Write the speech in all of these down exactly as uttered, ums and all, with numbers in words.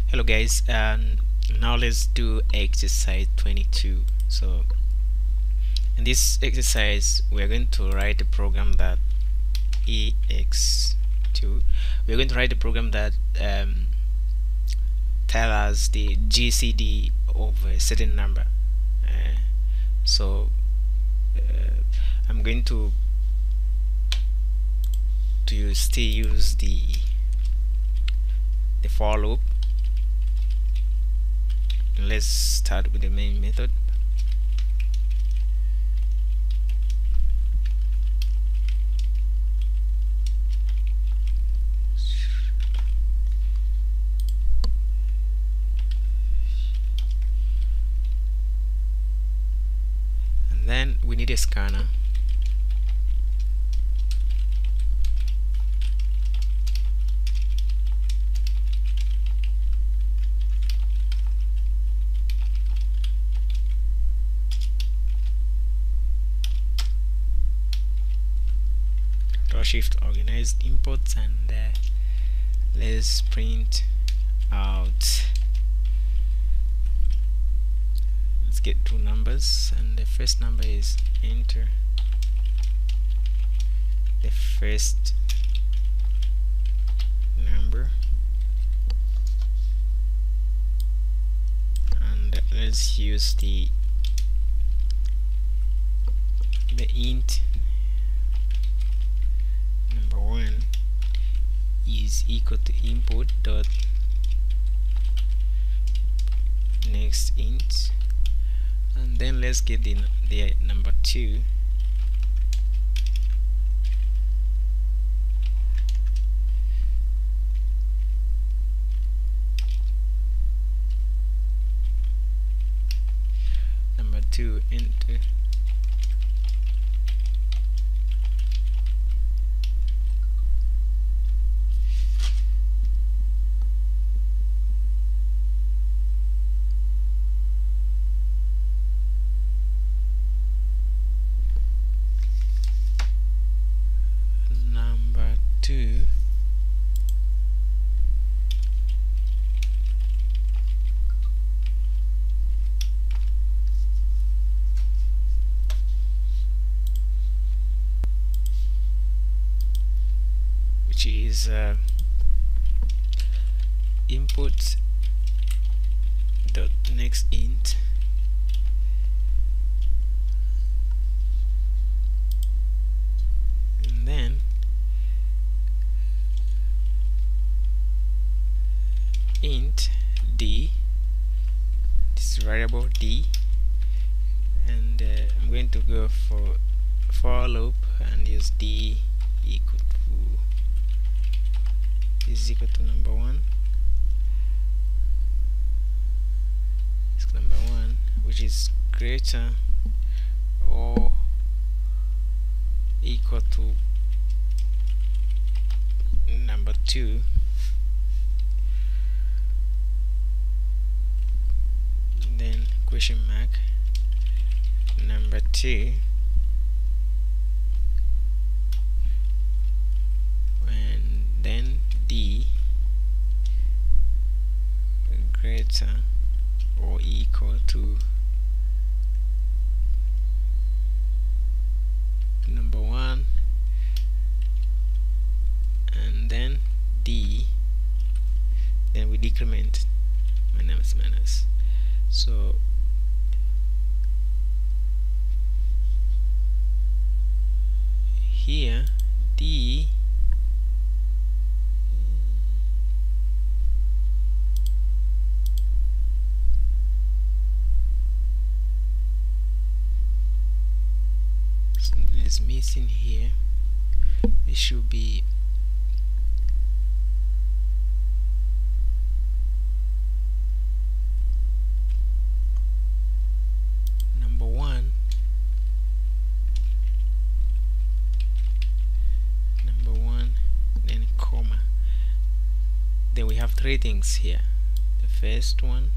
Hello guys, and now let's do exercise twenty-two. So in this exercise we're going to write a program that E X two we're going to write a program that um, tell us the G C D of a certain number. Uh, so uh, I'm going to to use, still use the the for loop. Let's start with the main method. And then we need a scanner. Shift organized inputs, and uh, let's print out. Let's get two numbers, and the first number is enter the first number, and let's use the the int one is equal to input dot next int, and then let's get the, the number two. Number two enter two which is uh, input dot next int and then int d, this variable d, and uh, I'm going to go for for loop and use d equal to is equal to number one. It's number one, which is greater or equal to number two. Then question mark number two, and then d greater or equal to number one, and then d, then we decrement minus minus. So here d something is missing here. It should be we have three things here. The first one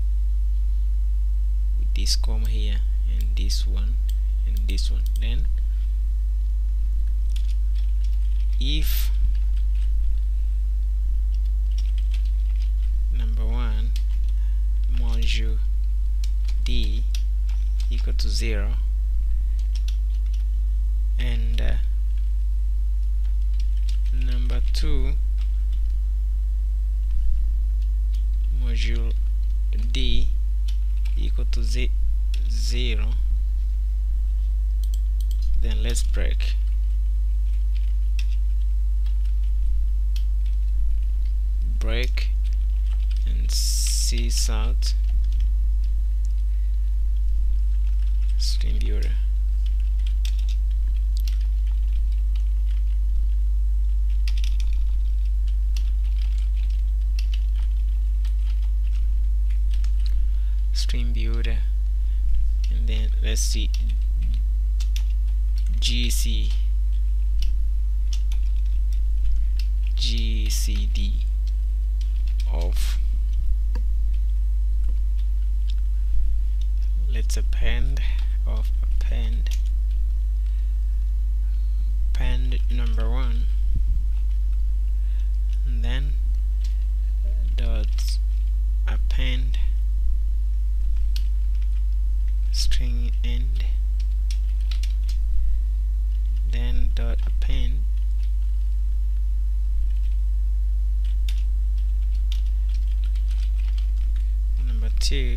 with this comma here, and this one, and this one. Then if number one module D equal to zero, and uh, number two, module D equal to z zero. Then let's break. Break and sys out stream viewer. Stream builder, and then let's see gc gcd of. Let's append of append append number one, and then dot append string end, then dot append number two,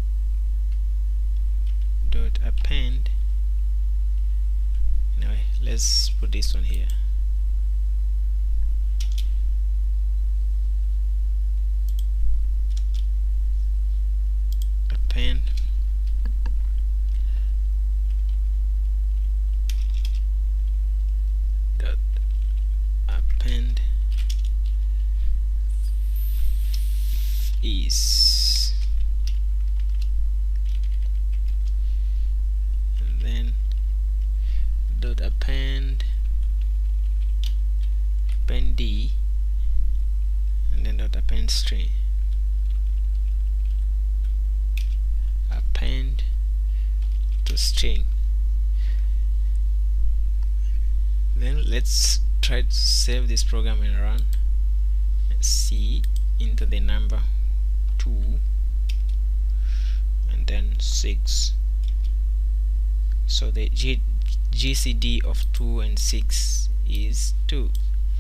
dot append. Anyway, let's put this one here. Append dot append is, and then dot append append D, and then dot append string, append to string. Then let's try to save this program and run. C into the number two and then six. So the G GCD of two and six is two.